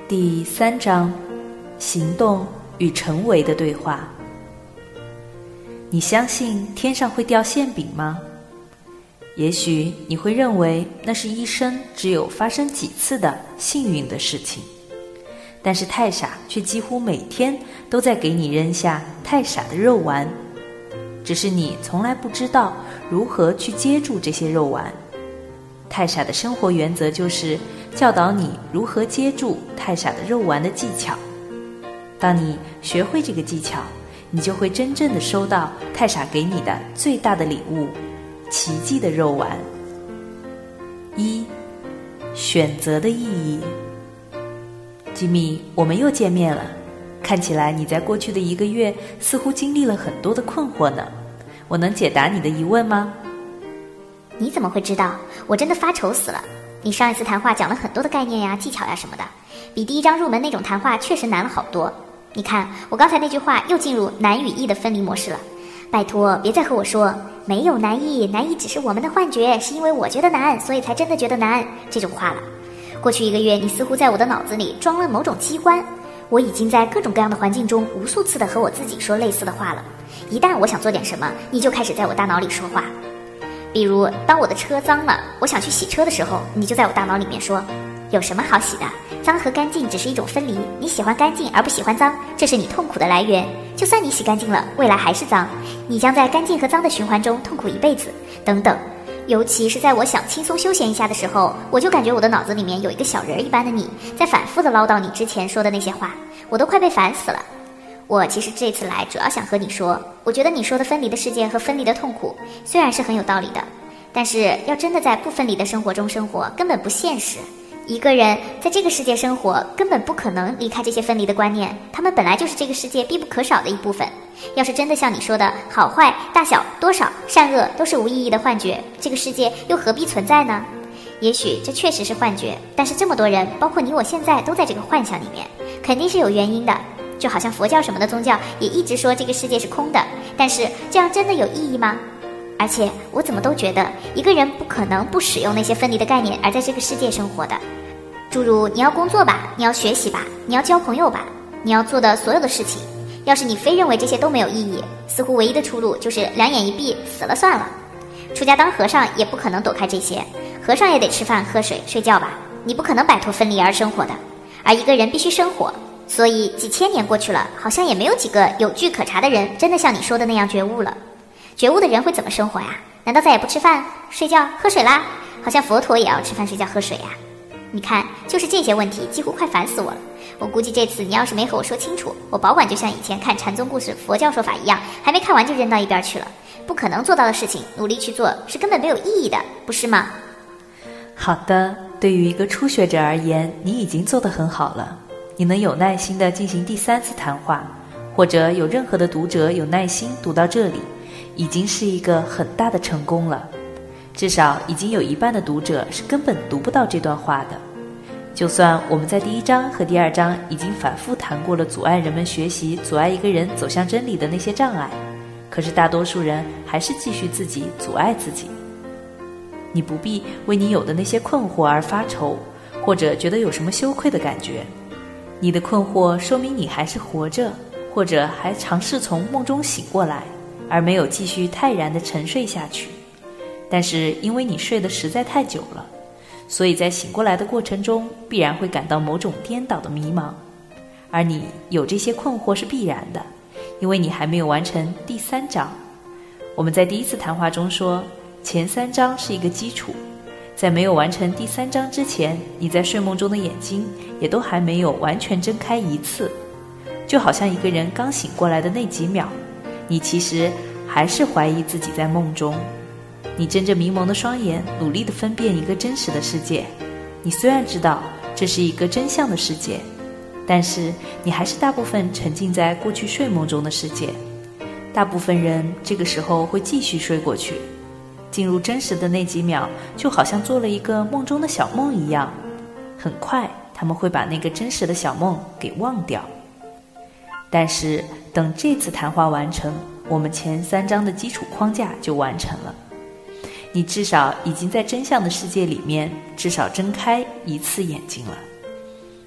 第3章，行动与成为的对话。你相信天上会掉馅饼吗？也许你会认为那是一生只有发生几次的幸运的事情，但是太傻却几乎每天都在给你扔下太傻的肉丸，只是你从来不知道如何去接住这些肉丸。太傻的生活原则就是教导你如何接住太傻的肉丸的技巧。当你学会这个技巧，你就会真正的收到太傻给你的最大的礼物——奇迹的肉丸。1. 选择的意义。吉米，我们又见面了。看起来你在过去的1个月似乎经历了很多的困惑呢。我能解答你的疑问吗？ 你怎么会知道？我真的发愁死了。你上一次谈话讲了很多的概念呀、技巧呀什么的，比第1章入门那种谈话确实难了好多。你看，我刚才那句话又进入难与易的分离模式了。拜托，别再和我说没有难易，难易只是我们的幻觉，是因为我觉得难，所以才真的觉得难这种话了。过去1个月，你似乎在我的脑子里装了某种机关，我已经在各种各样的环境中无数次的和我自己说类似的话了。一旦我想做点什么，你就开始在我大脑里说话。比如当我的车脏了，我想去洗车的时候，你就在我大脑里面说，有什么好洗的，脏和干净只是一种分离，你喜欢干净而不喜欢脏，这是你痛苦的来源，就算你洗干净了，未来还是脏，你将在干净和脏的循环中痛苦一辈子，等等。尤其是在我想轻松休闲一下的时候，我就感觉我的脑子里面有一个小人一般的你在反复的唠叨你之前说的那些话，我都快被烦死了。我其实这次来主要想和你说，我觉得你说的分离的事件和分离的痛苦虽然是很有道理的，但是要真的在不分离的生活中生活根本不现实。一个人在这个世界生活根本不可能离开这些分离的观念，他们本来就是这个世界必不可少的一部分。要是真的像你说的好坏大小多少善恶都是无意义的幻觉，这个世界又何必存在呢？也许这确实是幻觉，但是这么多人包括你我现在都在这个幻想里面，肯定是有原因的。就好像佛教什么的宗教也一直说这个世界是空的，但是这样真的有意义吗？而且我怎么都觉得一个人不可能不使用那些分离的概念而在这个世界生活的。诸如你要工作吧，你要学习吧，你要交朋友吧，你要做的所有的事情，要是你非认为这些都没有意义，似乎唯一的出路就是两眼一闭死了算了。出家当和尚也不可能躲开这些，和尚也得吃饭喝水睡觉吧，你不可能摆脱分离而生活的。而一个人必须生活，所以几千年过去了，好像也没有几个有据可查的人真的像你说的那样觉悟了。觉悟的人会怎么生活呀？难道再也不吃饭睡觉喝水啦？好像佛陀也要吃饭睡觉喝水呀。你看，就是这些问题几乎快烦死我了。我估计这次你要是没和我说清楚，我保管就像以前看禅宗故事佛教说法一样，还没看完就扔到一边去了。不可能做到的事情努力去做是根本没有意义的，不是吗？ 好的，对于一个初学者而言，你已经做得很好了。你能有耐心地进行第3次谈话，或者有任何的读者有耐心读到这里，已经是一个很大的成功了。至少已经有一半的读者是根本读不到这段话的。就算我们在第1章和第2章已经反复谈过了阻碍人们学习、阻碍一个人走向真理的那些障碍，可是大多数人还是继续自己阻碍自己。你不必为你有的那些困惑而发愁，或者觉得有什么羞愧的感觉。你的困惑说明你还是活着，或者还尝试从梦中醒过来，而没有继续泰然地沉睡下去。但是因为你睡得实在太久了，所以在醒过来的过程中必然会感到某种颠倒的迷茫。而你有这些困惑是必然的，因为你还没有完成第3章。我们在第1次谈话中说，前3章是一个基础，在没有完成第3章之前，你在睡梦中的眼睛也都还没有完全睁开一次。就好像一个人刚醒过来的那几秒，你其实还是怀疑自己在梦中。你睁着迷蒙的双眼，努力地分辨一个真实的世界。你虽然知道这是一个真相的世界，但是你还是大部分沉浸在过去睡梦中的世界。大部分人这个时候会继续睡过去，进入真实的那几秒就好像做了一个梦中的小梦一样，很快他们会把那个真实的小梦给忘掉。但是等这次谈话完成，我们前3章的基础框架就完成了。你至少已经在真相的世界里面至少睁开1次眼睛了。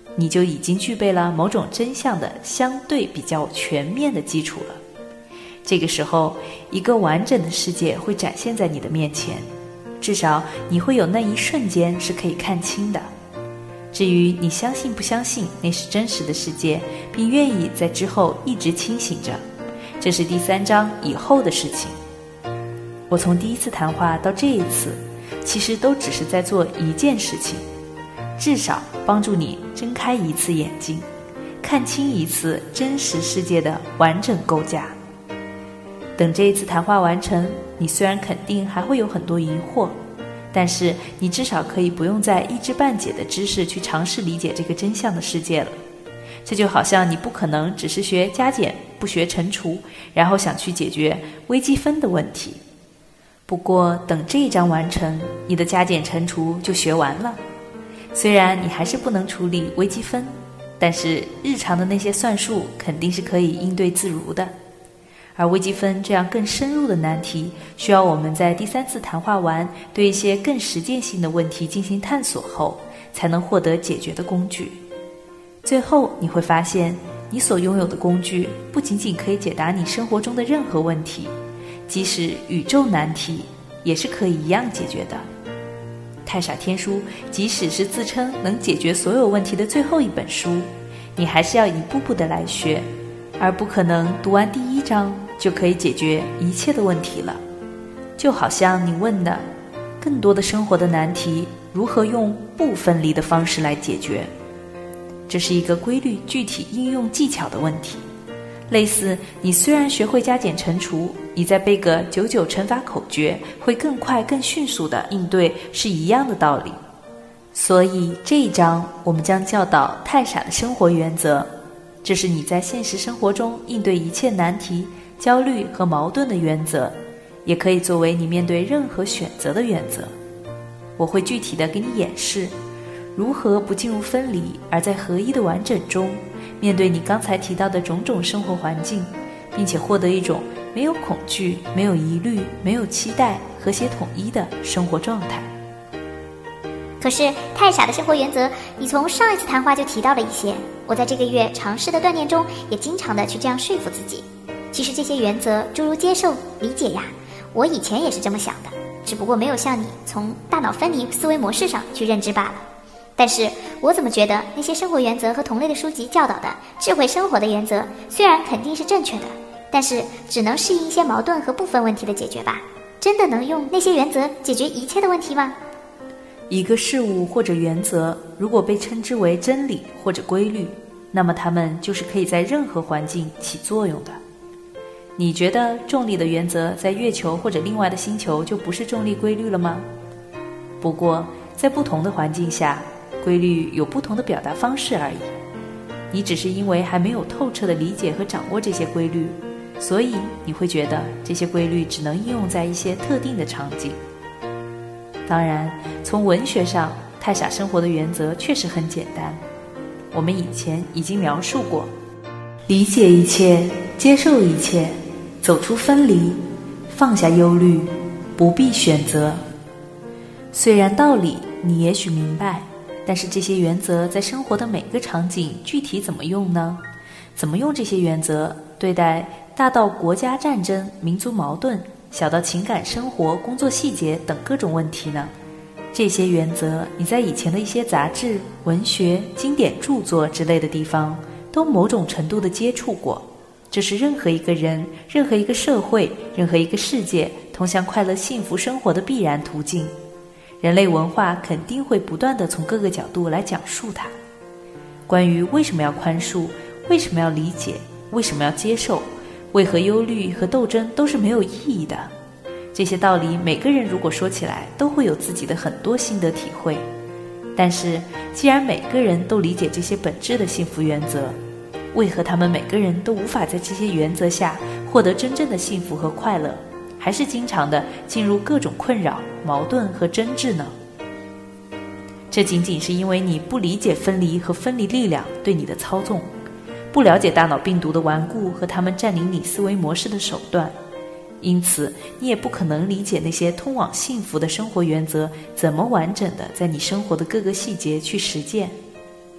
你就已经具备了某种真相的相对比较全面的基础了。这个时候，一个完整的世界会展现在你的面前，至少你会有那一瞬间是可以看清的。至于你相信不相信那是真实的世界，并愿意在之后一直清醒着，这是第3章以后的事情。我从第一次谈话到这一次，其实都只是在做一件事情，至少帮助你睁开一次眼睛，看清一次真实世界的完整构架。等这一次谈话完成，你虽然肯定还会有很多疑惑，但是你至少可以不用再一知半解的知识去尝试理解这个真相的世界了。这就好像你不可能只是学加减不学乘除，然后想去解决微积分的问题。不过等这一章完成，你的加减乘除就学完了。虽然你还是不能处理微积分，但是日常的那些算术肯定是可以应对自如的。而微积分这样更深入的难题，需要我们在第3次谈话完，对一些更实践性的问题进行探索后，才能获得解决的工具。最后你会发现，你所拥有的工具不仅仅可以解答你生活中的任何问题，即使宇宙难题也是可以一样解决的。太傻天书即使是自称能解决所有问题的最后一本书，你还是要一步步的来学，而不可能读完第1章就可以解决一切的问题了。就好像你问的更多的生活的难题，如何用不分离的方式来解决，这是一个规律具体应用技巧的问题。类似你虽然学会加减乘除，你再背个99乘法口诀会更快更迅速的应对，是一样的道理。所以这一章我们将教导太傻的生活原则，这是你在现实生活中应对一切难题、焦虑和矛盾的原则，也可以作为你面对任何选择的原则。我会具体的给你演示如何不进入分离，而在合一的完整中面对你刚才提到的种种生活环境，并且获得一种没有恐惧、没有疑虑、没有期待、和谐统一的生活状态。 可是太傻的生活原则，你从上一次谈话就提到了一些，我在这个月尝试的锻炼中也经常的去这样说服自己。其实这些原则诸如接受、理解呀，我以前也是这么想的，只不过没有像你从大脑分离思维模式上去认知罢了。但是我怎么觉得那些生活原则和同类的书籍教导的智慧生活的原则，虽然肯定是正确的，但是只能适应一些矛盾和部分问题的解决吧。真的能用那些原则解决一切的问题吗？ 一个事物或者原则，如果被称之为真理或者规律，那么它们就是可以在任何环境起作用的。你觉得重力的原则在月球或者另外的星球就不是重力规律了吗？不过在不同的环境下，规律有不同的表达方式而已。你只是因为还没有透彻的理解和掌握这些规律，所以你会觉得这些规律只能应用在一些特定的场景。当然，从文学上，太傻生活的原则确实很简单。我们以前已经描述过：理解一切，接受一切，走出分离，放下忧虑，不必选择。虽然道理你也许明白，但是这些原则在生活的每个场景具体怎么用呢？怎么用这些原则对待大到国家战争、民族矛盾，小到情感生活、工作细节等各种问题呢？这些原则你在以前的一些杂志、文学、经典著作之类的地方都某种程度的接触过。这是任何一个人、任何一个社会、任何一个世界通向快乐幸福生活的必然途径。人类文化肯定会不断地从各个角度来讲述它。关于为什么要宽恕，为什么要理解，为什么要接受，为何忧虑和斗争都是没有意义的，这些道理每个人如果说起来都会有自己的很多心得体会。但是既然每个人都理解这些本质的幸福原则，为何他们每个人都无法在这些原则下获得真正的幸福和快乐，还是经常的进入各种困扰、矛盾和争执呢？这仅仅是因为你不理解分离和分离力量对你的操纵，不了解大脑病毒的顽固和他们占领你思维模式的手段，因此你也不可能理解那些通往幸福的生活原则怎么完整的在你生活的各个细节去实践。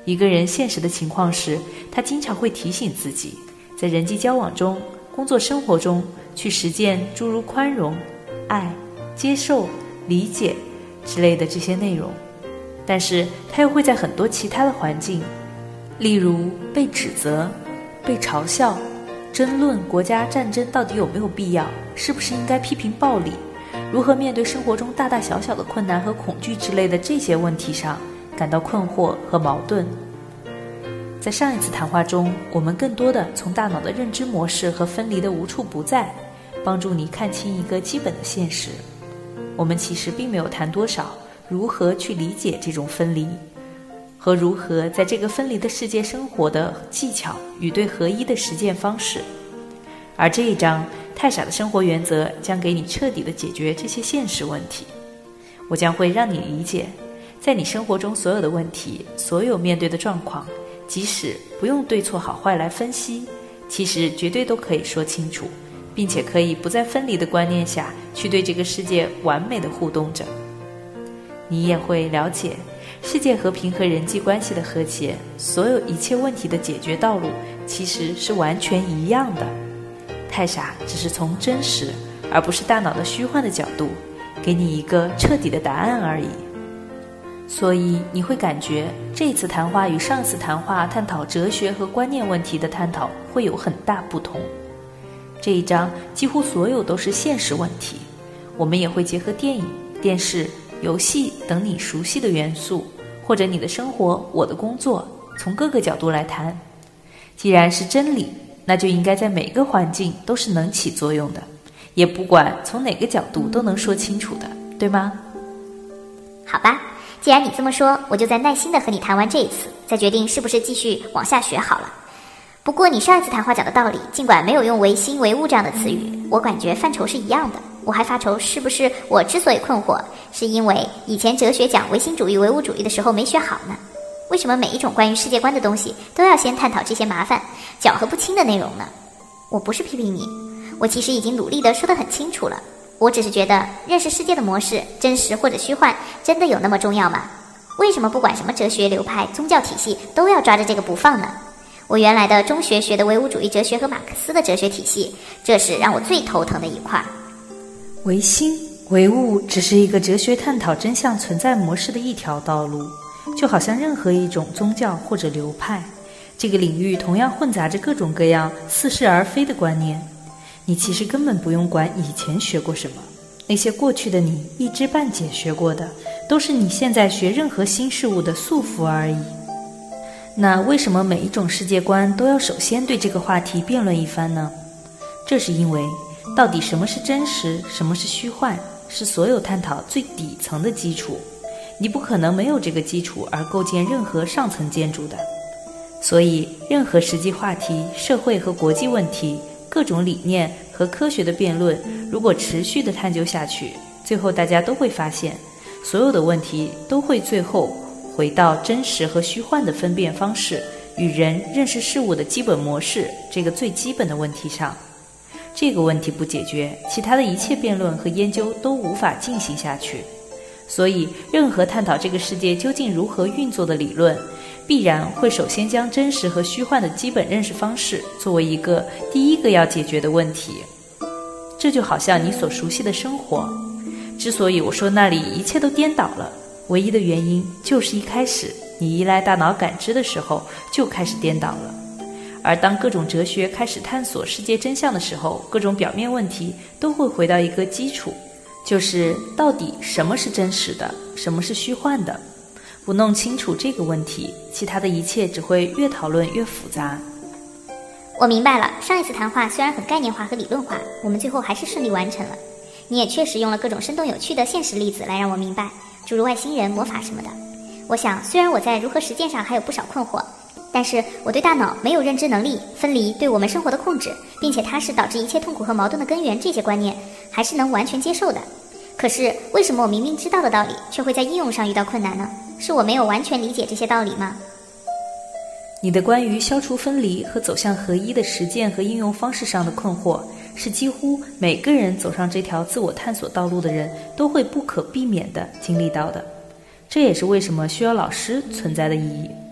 一个人现实的情况是，他经常会提醒自己，在人际交往中、工作生活中去实践诸如宽容、爱、接受、理解之类的这些内容，但是他又会在很多其他的环境，例如被指责、被嘲笑、争论国家战争到底有没有必要，是不是应该批评暴力，如何面对生活中大大小小的困难和恐惧之类的这些问题上感到困惑和矛盾。在上一次谈话中，我们更多的从大脑的认知模式和分离的无处不在，帮助你看清一个基本的现实。我们其实并没有谈多少如何去理解这种分离，和如何在这个分离的世界生活的技巧与对合一的实践方式。而这一章太傻的生活原则将给你彻底的解决这些现实问题。我将会让你理解，在你生活中所有的问题，所有面对的状况，即使不用对错好坏来分析，其实绝对都可以说清楚，并且可以不在分离的观念下去对这个世界完美的互动着。你也会了解，世界和平和人际关系的和谐，所有一切问题的解决道路其实是完全一样的。太傻只是从真实而不是大脑的虚幻的角度给你一个彻底的答案而已。所以你会感觉这一次谈话与上次谈话探讨哲学和观念问题的探讨会有很大不同。这一章几乎所有都是现实问题，我们也会结合电影、电视、游戏等你熟悉的元素，或者你的生活、我的工作，从各个角度来谈。既然是真理，那就应该在每个环境都是能起作用的，也不管从哪个角度都能说清楚的，对吗？ 好吧，既然你这么说，我就再耐心地和你谈完这一次，再决定是不是继续往下学好了。不过你上一次谈话讲的道理，尽管没有用唯心唯物这样的词语，我感觉范畴是一样的。我还发愁是不是我之所以困惑，是因为以前哲学讲唯心主义、唯物主义的时候没学好呢？为什么每一种关于世界观的东西都要先探讨这些麻烦、搅和不清的内容呢？我不是批评你，我其实已经努力地说得很清楚了。我只是觉得认识世界的模式，真实或者虚幻，真的有那么重要吗？为什么不管什么哲学流派、宗教体系都要抓着这个不放呢？我原来的中学学的唯物主义哲学和马克思的哲学体系，这是让我最头疼的一块。 唯心唯物只是一个哲学探讨真相存在模式的一条道路，就好像任何一种宗教或者流派，这个领域同样混杂着各种各样似是而非的观念。你其实根本不用管以前学过什么，那些过去的你一知半解学过的，都是你现在学任何新事物的束缚而已。那为什么每一种世界观都要首先对这个话题辩论一番呢？这是因为到底什么是真实，什么是虚幻，是所有探讨最底层的基础。你不可能没有这个基础而构建任何上层建筑的。所以任何实际话题、社会和国际问题、各种理念和科学的辩论，如果持续的探究下去，最后大家都会发现，所有的问题都会最后回到真实和虚幻的分辨方式与人认识事物的基本模式这个最基本的问题上。这个问题不解决，其他的一切辩论和研究都无法进行下去。所以任何探讨这个世界究竟如何运作的理论，必然会首先将真实和虚幻的基本认识方式作为一个第一个要解决的问题。这就好像你所熟悉的生活，之所以我说那里一切都颠倒了，唯一的原因就是一开始你依赖大脑感知的时候就开始颠倒了。而当各种哲学开始探索世界真相的时候，各种表面问题都会回到一个基础，就是到底什么是真实的，什么是虚幻的。不弄清楚这个问题，其他的一切只会越讨论越复杂。 我明白了，上一次谈话虽然很概念化和理论化，我们最后还是顺利完成了。你也确实用了各种生动有趣的现实例子来让我明白，诸如外星人、魔法什么的。我想虽然我在如何实践上还有不少困惑，但是我对大脑没有认知能力、分离对我们生活的控制，并且它是导致一切痛苦和矛盾的根源，这些观念还是能完全接受的。可是为什么我明明知道的道理，却会在应用上遇到困难呢？是我没有完全理解这些道理吗？ 你的关于消除分离和走向合一的实践和应用方式上的困惑，是几乎每个人走上这条自我探索道路的人都会不可避免地经历到的。这也是为什么需要老师存在的意义。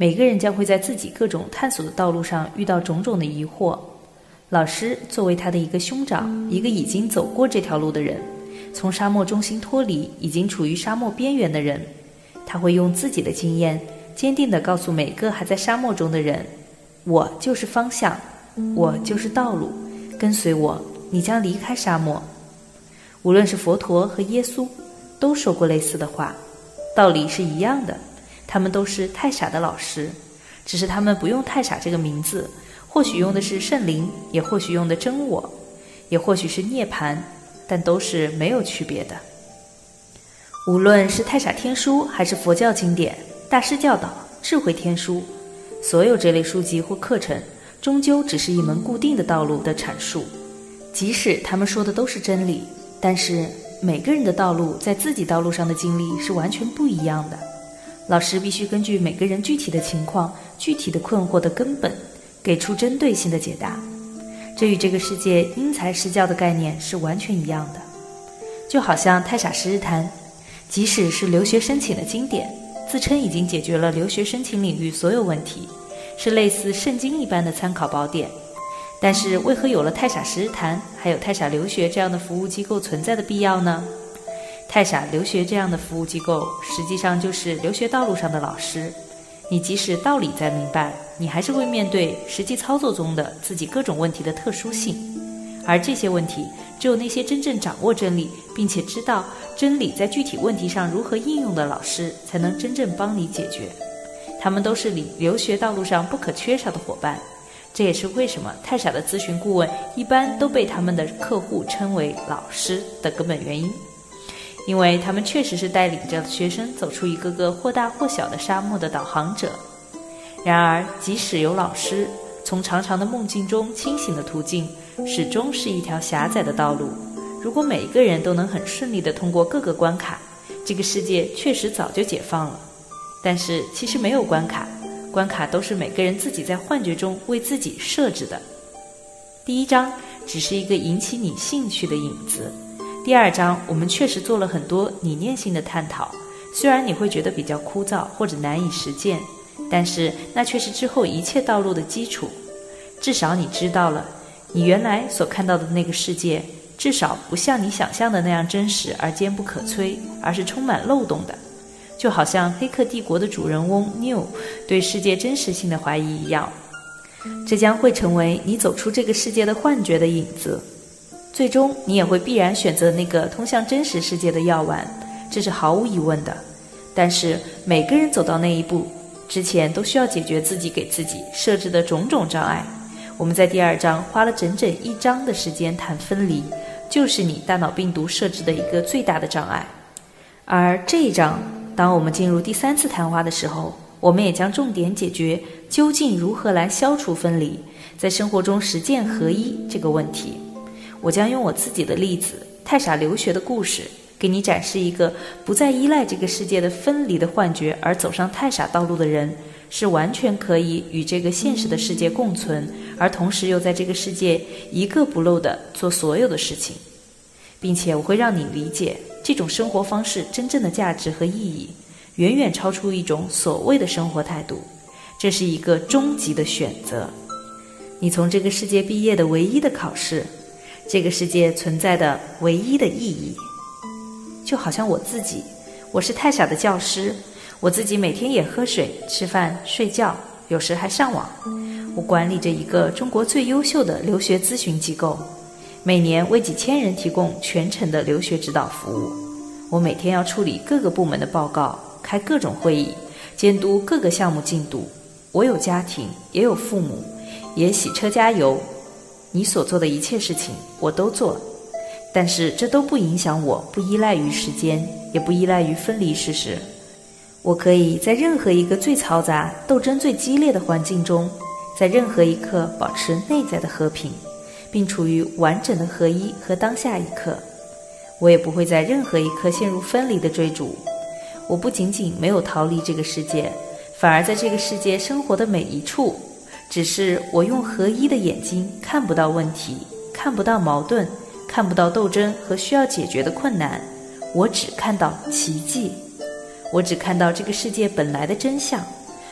每个人将会在自己各种探索的道路上遇到种种的疑惑。老师作为他的一个兄长，一个已经走过这条路的人，从沙漠中心脱离，已经处于沙漠边缘的人，他会用自己的经验坚定地告诉每个还在沙漠中的人，我就是方向，我就是道路，跟随我，你将离开沙漠。无论是佛陀和耶稣都说过类似的话，道理是一样的，他们都是太傻的老师，只是他们不用太傻这个名字，或许用的是圣灵，也或许用的真我，也或许是涅槃，但都是没有区别的。无论是太傻天书还是佛教经典、大师教导、智慧天书，所有这类书籍或课程终究只是一门固定的道路的阐述。即使他们说的都是真理，但是每个人的道路在自己道路上的经历是完全不一样的。老师必须根据每个人具体的情况、具体的困惑的根本，给出针对性的解答。这与这个世界因材施教的概念是完全一样的。就好像太傻十日谈，即使是留学申请的经典，自称已经解决了留学申请领域所有问题，是类似圣经一般的参考宝典，但是为何有了太傻十日谈还有太傻留学这样的服务机构存在的必要呢？太傻留学这样的服务机构实际上就是留学道路上的老师，你即使道理再明白，你还是会面对实际操作中的自己各种问题的特殊性，而这些问题只有那些真正掌握真理并且知道真理在具体问题上如何应用的老师才能真正帮你解决。他们都是你留学道路上不可缺少的伙伴，这也是为什么太傻的咨询顾问一般都被他们的客户称为老师的根本原因，因为他们确实是带领着学生走出一个个或大或小的沙漠的导航者。然而即使有老师，从长长的梦境中清醒的途径始终是一条狭窄的道路。如果每一个人都能很顺利地通过各个关卡，这个世界确实早就解放了。但是其实没有关卡，关卡都是每个人自己在幻觉中为自己设置的。第一章只是一个引起你兴趣的引子，第二章我们确实做了很多理念性的探讨，虽然你会觉得比较枯燥或者难以实践，但是那却是之后一切道路的基础。至少你知道了，你原来所看到的那个世界，至少不像你想象的那样真实而坚不可摧，而是充满漏洞的。就好像《黑客帝国》的主人翁 Neo 对世界真实性的怀疑一样，这将会成为你走出这个世界的幻觉的影子。最终你也会必然选择那个通向真实世界的药丸，这是毫无疑问的。但是每个人走到那一步之前都需要解决自己给自己设置的种种障碍。我们在第二章花了整整1章的时间谈分离，就是你大脑病毒设置的一个最大的障碍。而这一章当我们进入第3次谈话的时候，我们也将重点解决究竟如何来消除分离，在生活中实践合一这个问题。我将用我自己的例子，太傻留学的故事，给你展示一个不再依赖这个世界的分离的幻觉而走上太傻道路的人，是完全可以与这个现实的世界共存，而同时又在这个世界一个不漏地做所有的事情。并且我会让你理解这种生活方式真正的价值和意义，远远超出一种所谓的生活态度，这是一个终极的选择。你从这个世界毕业的唯一的考试，这个世界存在的唯一的意义。就好像我自己，我是太傻的教师，我自己每天也喝水、吃饭、睡觉，有时还上网。我管理着一个中国最优秀的留学咨询机构，每年为几千人提供全程的留学指导服务。我每天要处理各个部门的报告，开各种会议，监督各个项目进度。我有家庭，也有父母，也洗车加油。你所做的一切事情我都做，但是这都不影响我不依赖于时间，也不依赖于分离事实。我可以在任何一个最嘈杂、斗争最激烈的环境中，在任何一刻保持内在的和平，并处于完整的合一和当下一刻。我也不会在任何一刻陷入分离的追逐。我不仅仅没有逃离这个世界，反而在这个世界生活的每一处，只是我用合一的眼睛看不到问题，看不到矛盾，看不到斗争和需要解决的困难，我只看到奇迹。我只看到这个世界本来的真相，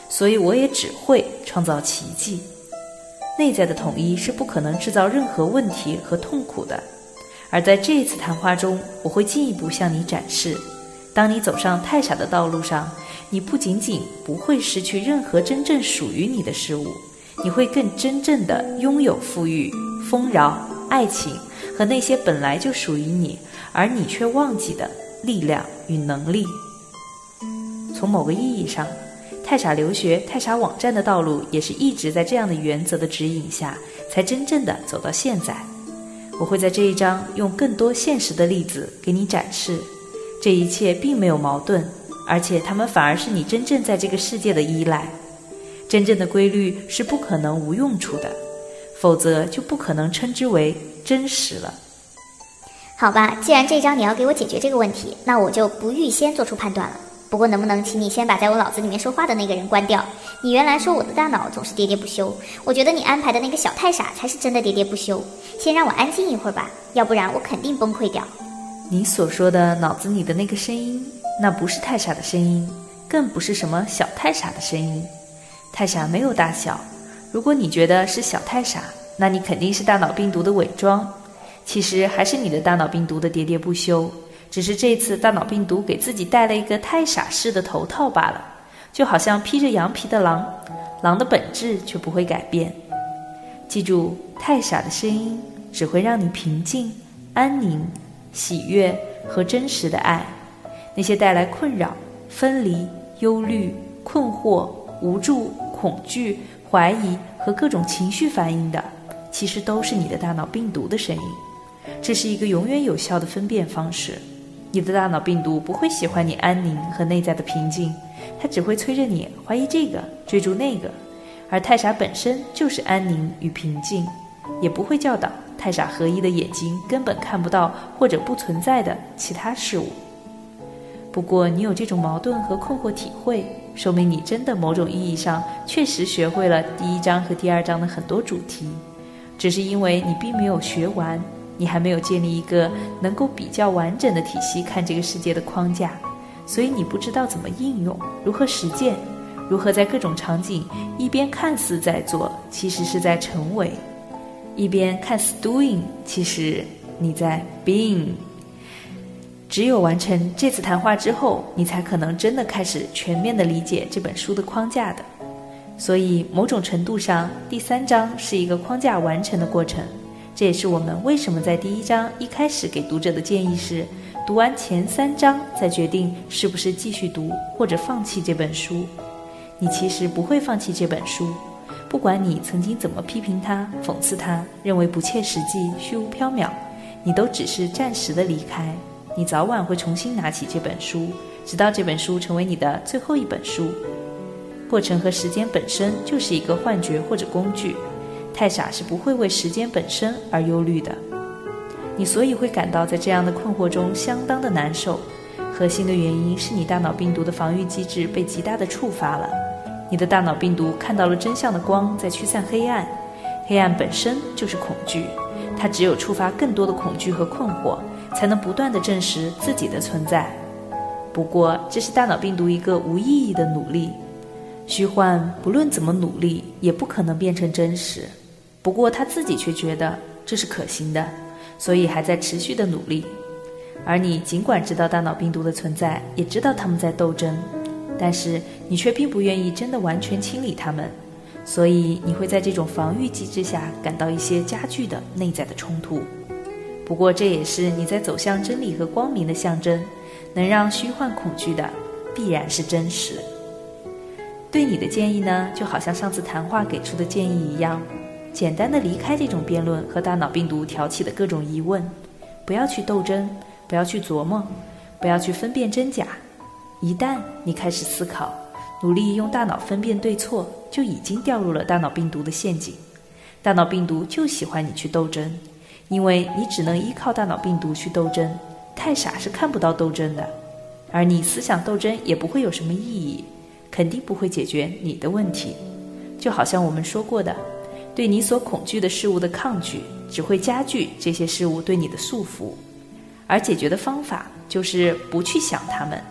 所以我也只会创造奇迹。内在的统一是不可能制造任何问题和痛苦的。而在这一次谈话中，我会进一步向你展示，当你走上太傻的道路上，你不仅仅不会失去任何真正属于你的事物，你会更真正地拥有富裕、丰饶、爱情和那些本来就属于你，而你却忘记的力量与能力。从某个意义上，太傻留学、太傻网站的道路也是一直在这样的原则的指引下，才真正的走到现在。我会在这一章用更多现实的例子给你展示，这一切并没有矛盾，而且它们反而是你真正在这个世界的依赖。真正的规律是不可能无用处的，否则就不可能称之为真实了。 好吧，既然这一章你要给我解决这个问题，那我就不预先做出判断了。不过能不能请你先把在我脑子里面说话的那个人关掉？你原来说我的大脑总是喋喋不休，我觉得你安排的那个小太傻才是真的喋喋不休。先让我安静一会儿吧，要不然我肯定崩溃掉。 你所说的脑子里的那个声音，那不是太傻的声音，更不是什么小太傻的声音。太傻没有大小，如果你觉得是小太傻，那你肯定是大脑病毒的伪装，其实还是你的大脑病毒的喋喋不休，只是这次大脑病毒给自己戴了一个太傻式的头套罢了，就好像披着羊皮的狼，狼的本质却不会改变。记住，太傻的声音只会让你平静、安宁、喜悦和真实的爱。那些带来困扰、分离、忧虑、困惑、无助、恐惧、怀疑和各种情绪反应的，其实都是你的大脑病毒的声音。这是一个永远有效的分辨方式。你的大脑病毒不会喜欢你安宁和内在的平静，它只会催着你怀疑这个，追逐那个。而太傻本身就是安宁与平静，也不会教导太傻合一的眼睛根本看不到或者不存在的其他事物。不过你有这种矛盾和困惑体会，说明你真的某种意义上确实学会了第一章和第二章的很多主题，只是因为你并没有学完，你还没有建立一个能够比较完整的体系看这个世界的框架，所以你不知道怎么应用，如何实践，如何在各种场景一边看似在做，其实是在成为，一边看似 doing， 其实你在 being。只有完成这次谈话之后，你才可能真的开始全面地理解这本书的框架的。所以某种程度上，第三章是一个框架完成的过程。这也是我们为什么在第一章一开始给读者的建议是，读完前3章再决定是不是继续读或者放弃这本书。你其实不会放弃这本书，不管你曾经怎么批评它、讽刺它，认为不切实际、虚无缥缈，你都只是暂时的离开。你早晚会重新拿起这本书，直到这本书成为你的最后一本书。过程和时间本身就是一个幻觉或者工具，太傻是不会为时间本身而忧虑的。你所以会感到在这样的困惑中相当的难受，核心的原因是你大脑病毒的防御机制被极大的触发了。你的大脑病毒看到了真相的光在驱散黑暗，黑暗本身就是恐惧，它只有触发更多的恐惧和困惑，才能不断地证实自己的存在。不过这是大脑病毒一个无意义的努力，虚幻不论怎么努力也不可能变成真实，不过他自己却觉得这是可行的，所以还在持续的努力。而你尽管知道大脑病毒的存在，也知道他们在斗争，但是你却并不愿意真的完全清理他们，所以你会在这种防御机制下感到一些加剧的内在的冲突。不过这也是你在走向真理和光明的象征，能让虚幻恐惧的必然是真实。对你的建议呢，就好像上次谈话给出的建议一样，简单的离开这种辩论和大脑病毒挑起的各种疑问，不要去斗争，不要去琢磨，不要去分辨真假。一旦你开始思考，努力用大脑分辨对错，就已经掉入了大脑病毒的陷阱。大脑病毒就喜欢你去斗争，因为你只能依靠大脑病毒去斗争，太傻是看不到斗争的，而你思想斗争也不会有什么意义，肯定不会解决你的问题。就好像我们说过的，对你所恐惧的事物的抗拒，只会加剧这些事物对你的束缚，而解决的方法就是不去想它们，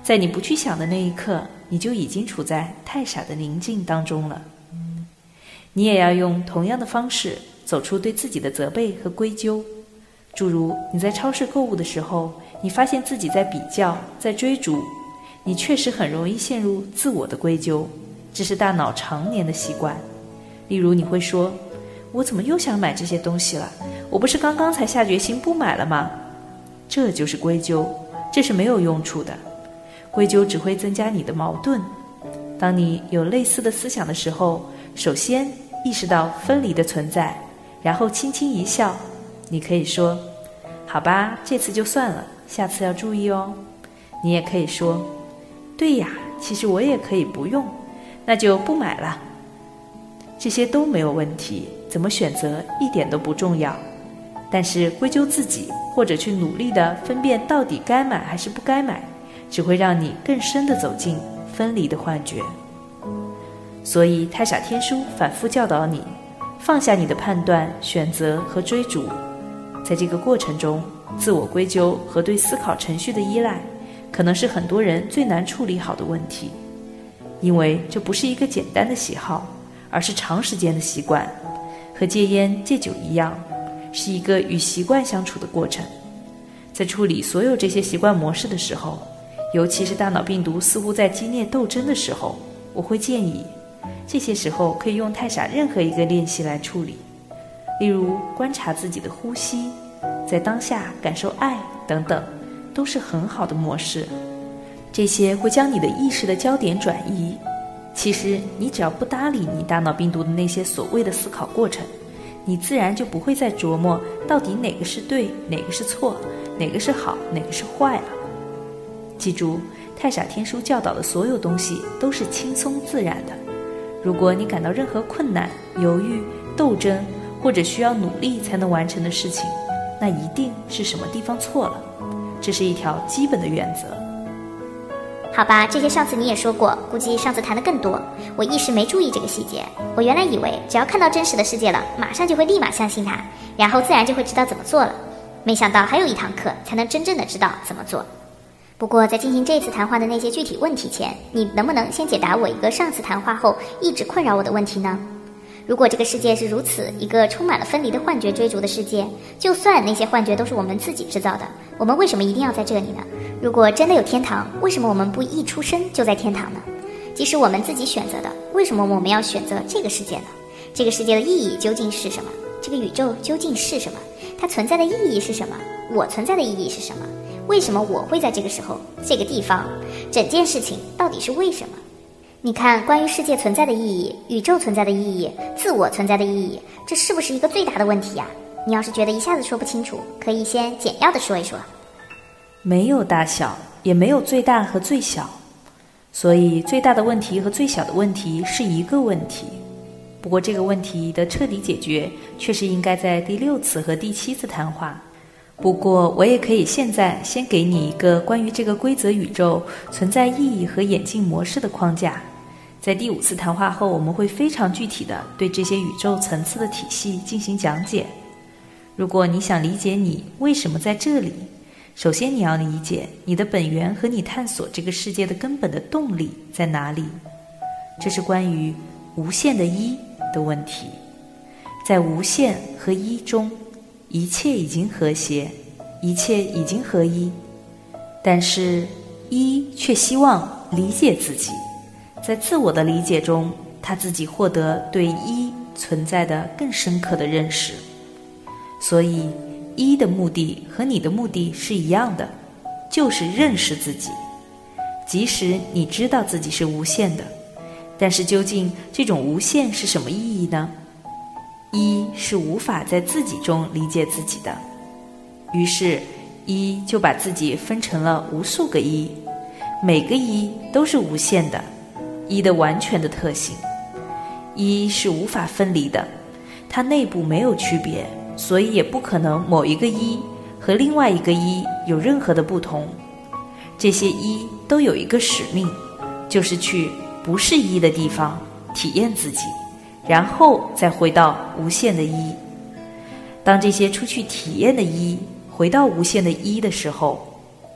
在你不去想的那一刻，你就已经处在太傻的宁静当中了。你也要用同样的方式走出对自己的责备和归咎，诸如你在超市购物的时候，你发现自己在比较，在追逐，你确实很容易陷入自我的归咎，这是大脑常年的习惯。例如你会说，我怎么又想买这些东西了？我不是刚刚才下决心不买了吗？这就是归咎，这是没有用处的。归咎只会增加你的矛盾。当你有类似的思想的时候，首先意识到分离的存在，然后轻轻一笑，你可以说，好吧，这次就算了，下次要注意哦。你也可以说，对呀，其实我也可以不用，那就不买了。这些都没有问题，怎么选择一点都不重要。但是归咎自己，或者去努力地分辨到底该买还是不该买，只会让你更深地走进分离的幻觉。所以太傻天书反复教导你，放下你的判断、选择和追逐。在这个过程中，自我归咎和对思考程序的依赖，可能是很多人最难处理好的问题。因为这不是一个简单的喜好，而是长时间的习惯，和戒烟戒酒一样，是一个与习惯相处的过程。在处理所有这些习惯模式的时候，尤其是大脑病毒似乎在激烈斗争的时候，我会建议这些时候可以用太傻任何一个练习来处理。例如观察自己的呼吸，在当下感受爱等等，都是很好的模式。这些会将你的意识的焦点转移。其实你只要不搭理你大脑病毒的那些所谓的思考过程，你自然就不会再琢磨到底哪个是对，哪个是错，哪个是好，哪个是坏了。记住，太傻天书教导的所有东西都是轻松自然的。如果你感到任何困难、犹豫、斗争，或者需要努力才能完成的事情，那一定是什么地方错了。这是一条基本的原则。 好吧，这些上次你也说过，估计上次谈的更多，我一时没注意这个细节。我原来以为只要看到真实的世界了，马上就会立马相信它，然后自然就会知道怎么做了。没想到还有一堂课才能真正的知道怎么做。不过在进行这次谈话的那些具体问题前，你能不能先解答我一个上次谈话后一直困扰我的问题呢？如果这个世界是如此一个充满了分离的幻觉追逐的世界，就算那些幻觉都是我们自己制造的，我们为什么一定要在这里呢？如果真的有天堂，为什么我们不一出生就在天堂呢？即使我们自己选择的，为什么我们要选择这个世界呢？这个世界的意义究竟是什么？这个宇宙究竟是什么？它存在的意义是什么？我存在的意义是什么？为什么我会在这个时候、这个地方？整件事情到底是为什么？你看，关于世界存在的意义、宇宙存在的意义、自我存在的意义，这是不是一个最大的问题呀？你要是觉得一下子说不清楚，可以先简要的说一说。 没有大小，也没有最大和最小，所以最大的问题和最小的问题是一个问题。不过这个问题的彻底解决，确实应该在第6次和第7次谈话。不过我也可以现在先给你一个关于这个规则宇宙存在意义和演进模式的框架。在第5次谈话后，我们会非常具体的对这些宇宙层次的体系进行讲解。如果你想理解你为什么在这里，首先你要理解你的本源和你探索这个世界的根本的动力在哪里。这是关于无限的一的问题。在无限和一中，一切已经和谐，一切已经合一，但是一却希望理解自己，在自我的理解中，他自己获得对一存在的更深刻的认识。所以一的目的和你的目的是一样的，就是认识自己。即使你知道自己是无限的，但是究竟这种无限是什么意义呢？一是无法在自己中理解自己的，于是一就把自己分成了无数个一，每个一都是无限的，一的完全的特性。一是无法分离的，它内部没有区别，所以也不可能某一个一和另外一个一有任何的不同。这些一都有一个使命，就是去不是一的地方体验自己，然后再回到无限的一。当这些出去体验的一回到无限的一的时候，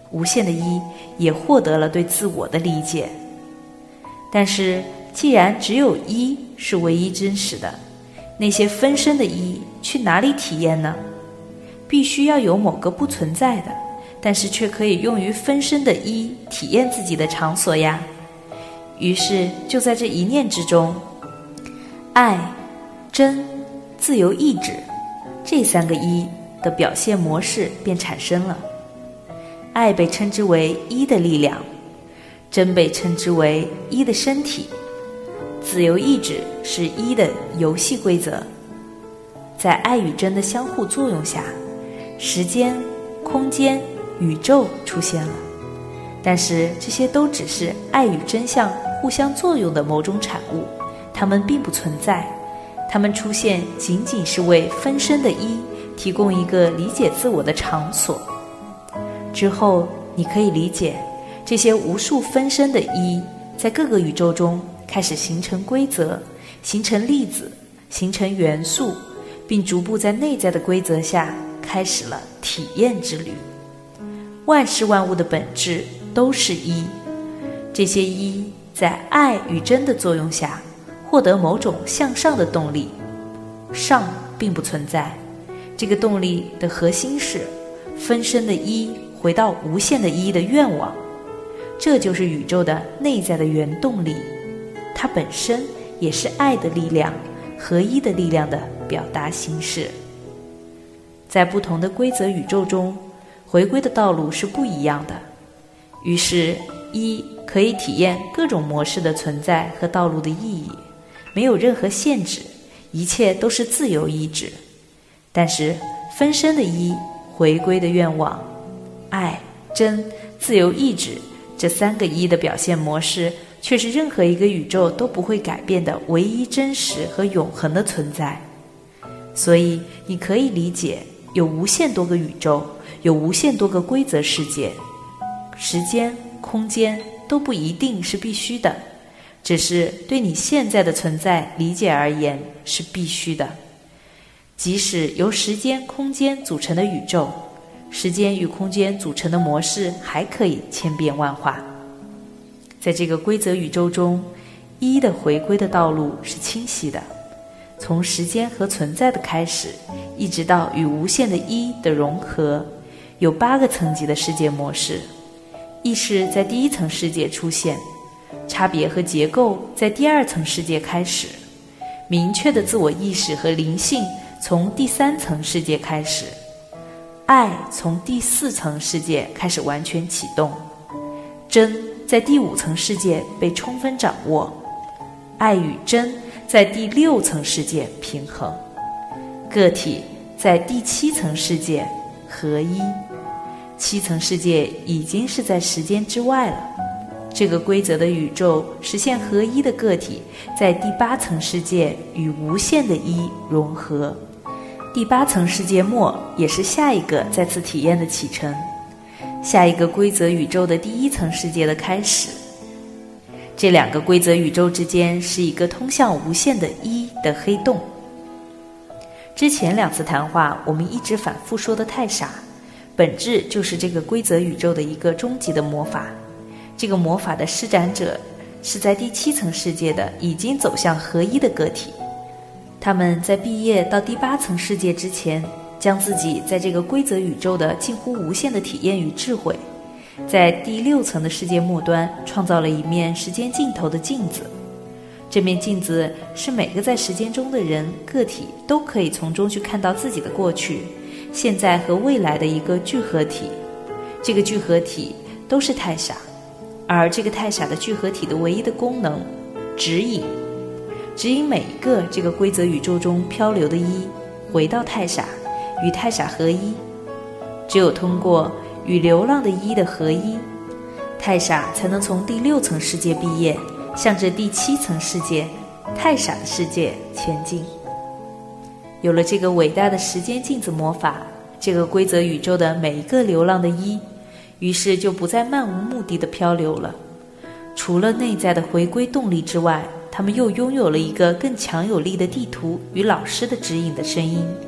无限的一也获得了对自我的理解。但是既然只有一是唯一真实的，那些分身的一去哪里体验呢？必须要有某个不存在的，但是却可以用于分身的一体验自己的场所呀。于是就在这一念之中，爱、真、自由意志这三个一的表现模式便产生了。爱被称之为一的力量，真被称之为一的身体，自由意志是一的游戏规则。在爱与真的相互作用下，时间、空间、宇宙出现了。但是这些都只是爱与真相互相作用的某种产物，它们并不存在，它们出现仅仅是为分身的一提供一个理解自我的场所。之后你可以理解，这些无数分身的一在各个宇宙中开始形成规则，形成粒子，形成元素，并逐步在内在的规则下开始了体验之旅。万事万物的本质都是一，这些一在爱与真的作用下获得某种向上的动力。上并不存在，这个动力的核心是分身的一回到无限的一的愿望，这就是宇宙的内在的原动力，它本身也是爱的力量、合一的力量的表达形式。在不同的规则宇宙中，回归的道路是不一样的，于是一可以体验各种模式的存在和道路的意义，没有任何限制，一切都是自由意志。但是分身的一回归的愿望、爱、真、自由意志这三个一的表现模式，却是任何一个宇宙都不会改变的唯一真实和永恒的存在。所以你可以理解，有无限多个宇宙，有无限多个规则世界，时间、空间都不一定是必须的，只是对你现在的存在理解而言是必须的。即使由时间、空间组成的宇宙，时间与空间组成的模式还可以千变万化。在这个规则宇宙中，一的回归的道路是清晰的，从时间和存在的开始，一直到与无限的一的融合，有8个层级的世界模式。意识在第一层世界出现，差别和结构在第2层世界开始，明确的自我意识和灵性从第3层世界开始，爱从第4层世界开始完全启动，真在第5层世界被充分掌握，爱与真在第6层世界平衡，个体在第7层世界合一。7层世界已经是在时间之外了，这个规则的宇宙实现合一的个体在第8层世界与无限的一融合。第8层世界末也是下一个再次体验的启程，下一个规则宇宙的第1层世界的开始。这2个规则宇宙之间是一个通向无限的一的黑洞。之前2次谈话我们一直反复说的太傻，本质就是这个规则宇宙的一个终极的魔法。这个魔法的施展者是在第7层世界的已经走向合一的个体，他们在毕业到第8层世界之前，将自己在这个规则宇宙的近乎无限的体验与智慧，在第6层的世界末端创造了一面时间尽头的镜子。这面镜子是每个在时间中的人个体都可以从中去看到自己的过去、现在和未来的一个聚合体。这个聚合体都是太傻，而这个太傻的聚合体的唯一的功能，指引每一个这个规则宇宙中漂流的一回到太傻，与太傻合一。只有通过与流浪的一的合一，太傻才能从第6层世界毕业，向着第7层世界太傻的世界前进。有了这个伟大的时间镜子魔法，这个规则宇宙的每一个流浪的一，于是就不再漫无目的的漂流了。除了内在的回归动力之外，他们又拥有了一个更强有力的地图与老师的指引的声音，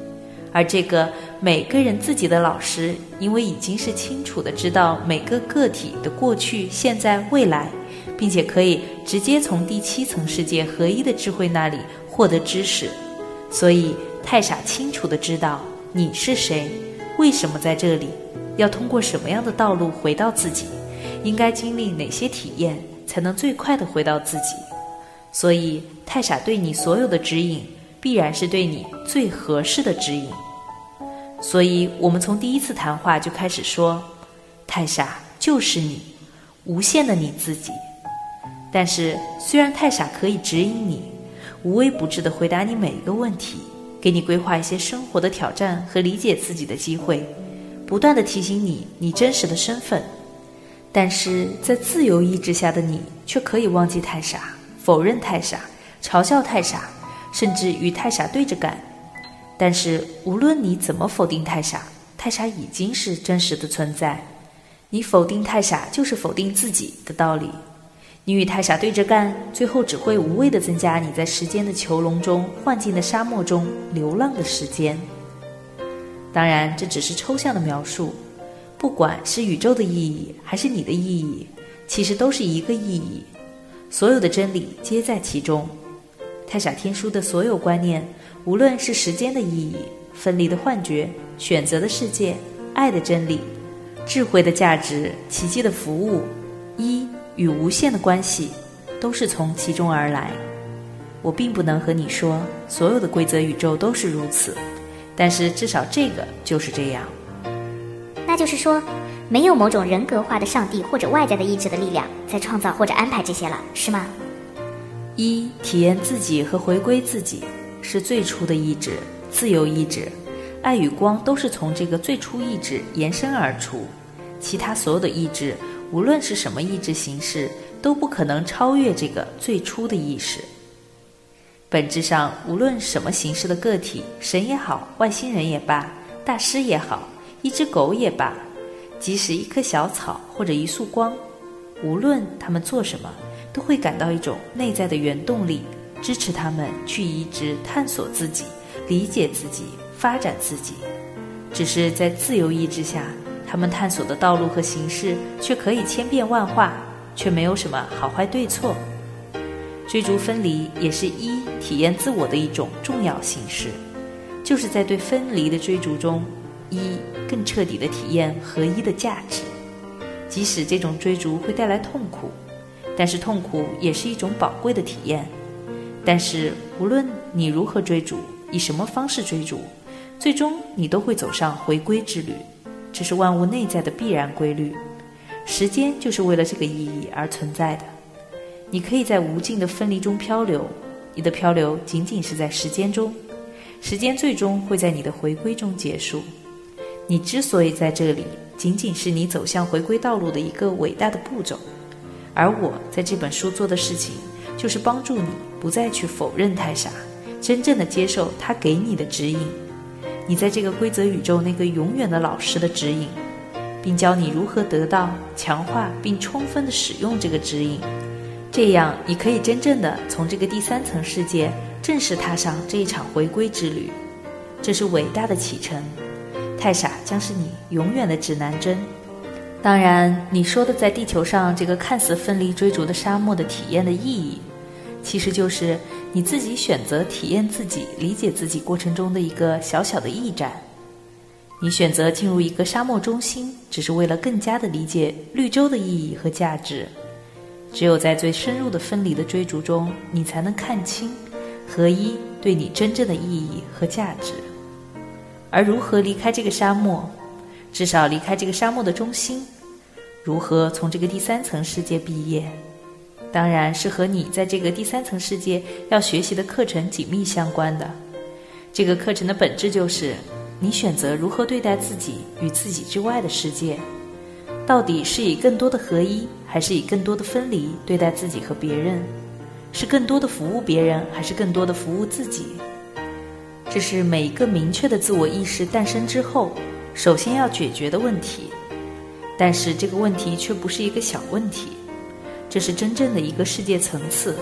而这个每个人自己的老师，因为已经是清楚地知道每个个体的过去、现在、未来，并且可以直接从第7层世界合一的智慧那里获得知识，所以太傻清楚地知道你是谁，为什么在这里，要通过什么样的道路回到自己，应该经历哪些体验才能最快地回到自己。所以太傻对你所有的指引，必然是对你最合适的指引。所以我们从第1次谈话就开始说，太傻就是你，无限的你自己。但是虽然太傻可以指引你，无微不至地回答你每一个问题，给你规划一些生活的挑战和理解自己的机会，不断地提醒你真实的身份，但是在自由意志下的你却可以忘记太傻，否认太傻，嘲笑太傻，甚至与太傻对着干。但是无论你怎么否定太傻，太傻已经是真实的存在。你否定太傻就是否定自己的道理。你与太傻对着干，最后只会无谓地增加你在时间的囚笼中、幻境的沙漠中流浪的时间。当然这只是抽象的描述，不管是宇宙的意义还是你的意义，其实都是一个意义，所有的真理皆在其中。太傻天书的所有观念，无论是时间的意义、分离的幻觉、选择的世界、爱的真理、智慧的价值、奇迹的服务、一与无限的关系，都是从其中而来。我并不能和你说所有的规则宇宙都是如此，但是至少这个就是这样。 那就是说，没有某种人格化的上帝或者外在的意志的力量在创造或者安排这些了，是吗？ 一、体验自己和回归自己是最初的意志，自由意志，爱与光都是从这个最初意志延伸而出，其他所有的意志，无论是什么意志形式，都不可能超越这个最初的意识。本质上，无论什么形式的个体，神也好，外星人也罢，大师也好，一只狗也罢，即使一棵小草或者一束光，无论他们做什么，都会感到一种内在的原动力，支持他们去移植、探索自己、理解自己、发展自己。只是在自由意志下，他们探索的道路和形式却可以千变万化，却没有什么好坏对错。追逐分离也是一体验自我的一种重要形式，就是在对分离的追逐中，一更彻底地体验合一的价值。即使这种追逐会带来痛苦，但是痛苦也是一种宝贵的体验。但是无论你如何追逐，以什么方式追逐，最终你都会走上回归之旅，这是万物内在的必然规律。时间就是为了这个意义而存在的。你可以在无尽的分离中漂流，你的漂流仅仅是在时间中，时间最终会在你的回归中结束。你之所以在这里，仅仅是你走向回归道路的一个伟大的步骤。而我在这本书做的事情，就是帮助你不再去否认太傻，真正的接受他给你的指引，你在这个规则宇宙那个永远的老师的指引，并教你如何得到、强化并充分地使用这个指引。这样你可以真正的从这个第3层世界正式踏上这一场回归之旅。这是伟大的启程，太傻将是你永远的指南针。当然你说的在地球上这个看似分离追逐的沙漠的体验的意义，其实就是你自己选择体验自己、理解自己过程中的一个小小的驿站。你选择进入一个沙漠中心，只是为了更加的理解绿洲的意义和价值。只有在最深入的分离的追逐中，你才能看清合一对你真正的意义和价值。而如何离开这个沙漠，至少离开这个沙漠的中心，如何从这个第3层世界毕业，当然是和你在这个第3层世界要学习的课程紧密相关的。这个课程的本质就是你选择如何对待自己与自己之外的世界，到底是以更多的合一，还是以更多的分离对待自己和别人？是更多的服务别人，还是更多的服务自己？这是每一个明确的自我意识诞生之后首先要解决的问题。但是这个问题却不是一个小问题，这是真正的一个世界层次，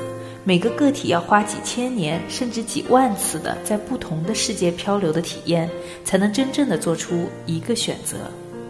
每个个体要花几千年甚至几万次的在不同的世界漂流的体验，才能真正的做出一个选择。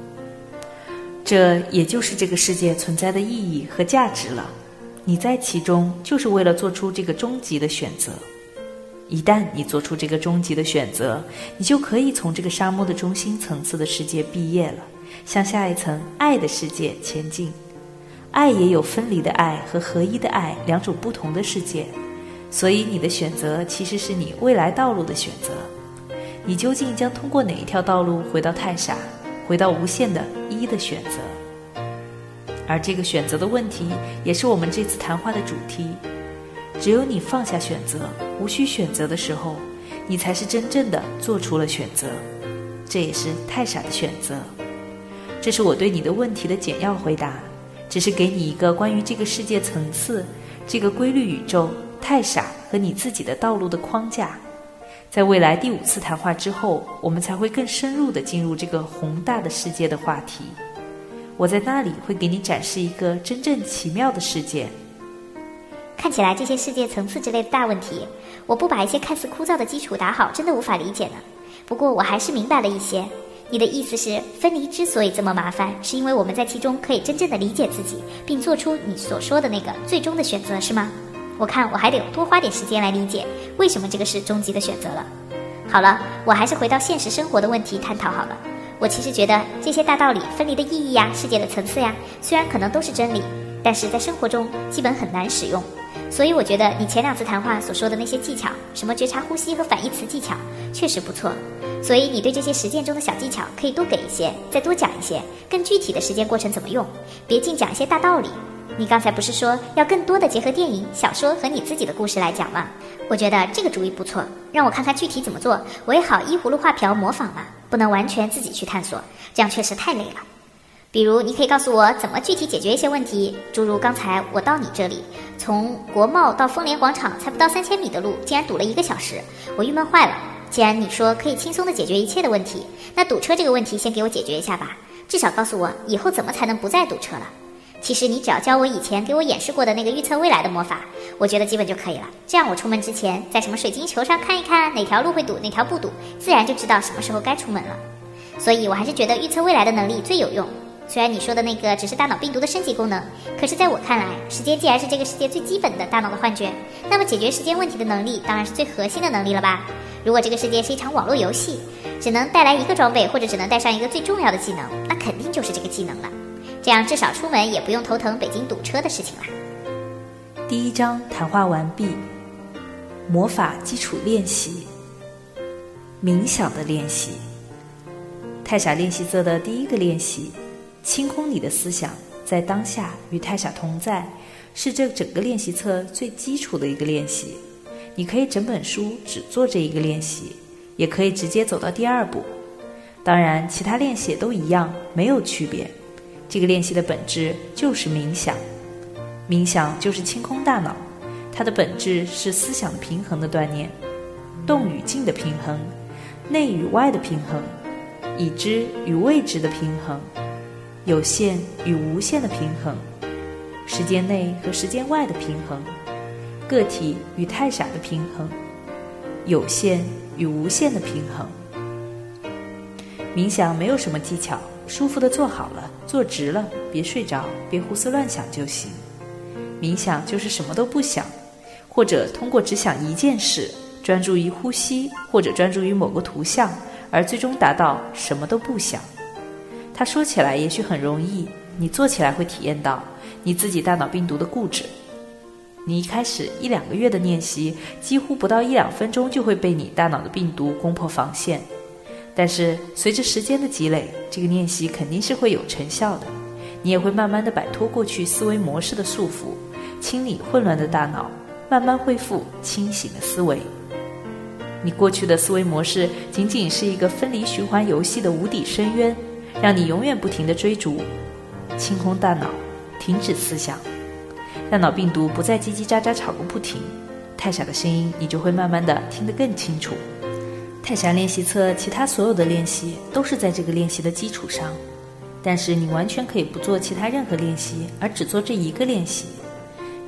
这也就是这个世界存在的意义和价值了。你在其中就是为了做出这个终极的选择。一旦你做出这个终极的选择，你就可以从这个沙漠的中心层次的世界毕业了，向下一层爱的世界前进。爱也有分离的爱和合一的爱两种不同的世界，所以你的选择其实是你未来道路的选择。你究竟将通过哪一条道路回到太傻，回到无限的一的选择？而这个选择的问题也是我们这次谈话的主题。只有你放下选择，无需选择的时候，你才是真正的做出了选择。这也是太傻的选择。这是我对你的问题的简要回答，只是给你一个关于这个世界层次、这个规律宇宙、太傻和你自己的道路的框架。在未来第5次谈话之后，我们才会更深入地进入这个宏大的世界的话题。我在那里会给你展示一个真正奇妙的世界。 看起来这些世界层次之类的大问题，我不把一些看似枯燥的基础打好，真的无法理解呢。不过我还是明白了一些。你的意思是，分离之所以这么麻烦，是因为我们在其中可以真正的理解自己，并做出你所说的那个最终的选择，是吗？我看我还得多花点时间来理解为什么这个是终极的选择了。好了，我还是回到现实生活的问题探讨好了。我其实觉得这些大道理、分离的意义呀、世界的层次呀，虽然可能都是真理，但是在生活中基本很难使用。所以我觉得你前2次谈话所说的那些技巧，什么觉察呼吸和反义词技巧，确实不错。所以你对这些实践中的小技巧可以多给一些，再多讲一些更具体的实践过程怎么用，别净讲一些大道理。你刚才不是说要更多的结合电影、小说和你自己的故事来讲吗？我觉得这个主意不错，让我看看具体怎么做，我也好依葫芦画瓢模仿嘛，不能完全自己去探索，这样确实太累了。比如你可以告诉我怎么具体解决一些问题，诸如刚才我到你这里，从国贸到丰联广场才不到3000米的路，竟然堵了1个小时，我郁闷坏了。既然你说可以轻松地解决一切的问题，那堵车这个问题先给我解决一下吧，至少告诉我以后怎么才能不再堵车了。其实你只要教我以前给我演示过的那个预测未来的魔法，我觉得基本就可以了。这样我出门之前在什么水晶球上看一看哪条路会堵哪条不堵，自然就知道什么时候该出门了。所以我还是觉得预测未来的能力最有用。虽然你说的那个只是大脑病毒的升级功能，可是在我看来，时间既然是这个世界最基本的大脑的幻觉，那么解决时间问题的能力当然是最核心的能力了吧。如果这个世界是一场网络游戏，只能带来一个装备，或者只能带上一个最重要的技能，那肯定就是这个技能了。这样至少出门也不用头疼北京堵车的事情了。 第1章谈话完毕。魔法基础练习，冥想的练习。太傻练习册的第1个练习，清空你的思想，在当下与太傻同在，是这整个练习册最基础的一个练习。你可以整本书只做这一个练习，也可以直接走到第2步。当然其他练习也都一样，没有区别。这个练习的本质就是冥想。冥想就是清空大脑，它的本质是思想的平衡的锻炼，动与静的平衡，内与外的平衡，已知与未知的平衡，有限与无限的平衡，时间内和时间外的平衡，个体与太傻的平衡，有限与无限的平衡。冥想没有什么技巧，舒服地坐好了，坐直了，别睡着，别胡思乱想就行。冥想就是什么都不想，或者通过只想一件事，专注于呼吸，或者专注于某个图像，而最终达到什么都不想。它说起来也许很容易，你做起来会体验到你自己大脑病毒的固执。你一开始1-2个月的练习，几乎不到1-2分钟就会被你大脑的病毒攻破防线。但是随着时间的积累，这个练习肯定是会有成效的。你也会慢慢地摆脱过去思维模式的束缚，清理混乱的大脑，慢慢恢复清醒的思维。你过去的思维模式仅仅是一个分离循环游戏的无底深渊，让你永远不停地追逐。清空大脑，停止思想，大脑病毒不再叽叽喳喳吵个不停，太傻的声音你就会慢慢地听得更清楚。太傻练习册其他所有的练习都是在这个练习的基础上，但是你完全可以不做其他任何练习，而只做这一个练习。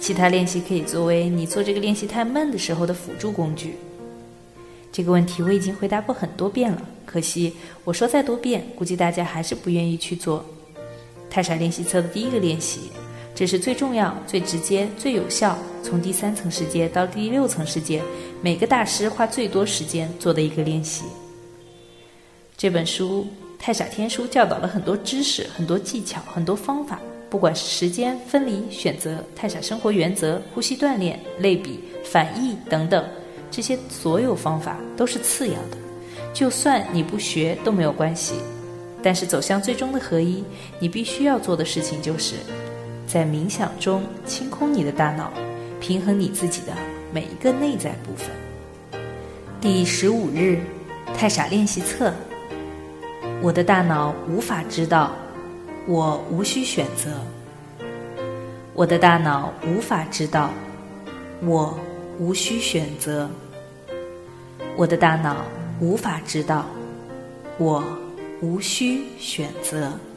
其他练习可以作为你做这个练习太闷的时候的辅助工具。这个问题我已经回答过很多遍了，可惜我说再多遍，估计大家还是不愿意去做。太傻练习册的第一个练习，这是最重要、最直接、最有效，从第3层世界到第6层世界，每个大师花最多时间做的一个练习。这本书太傻天书教导了很多知识、很多技巧、很多方法，不管是时间、分离、选择、太傻生活原则、呼吸锻炼、类比、反义等等，这些所有方法都是次要的，就算你不学都没有关系。但是走向最终的合一，你必须要做的事情就是在冥想中清空你的大脑，平衡你自己的每一个内在部分。第15日，太傻练习册。我的大脑无法知道，我无需选择。我的大脑无法知道，我无需选择。我的大脑无法知道，我无需选择。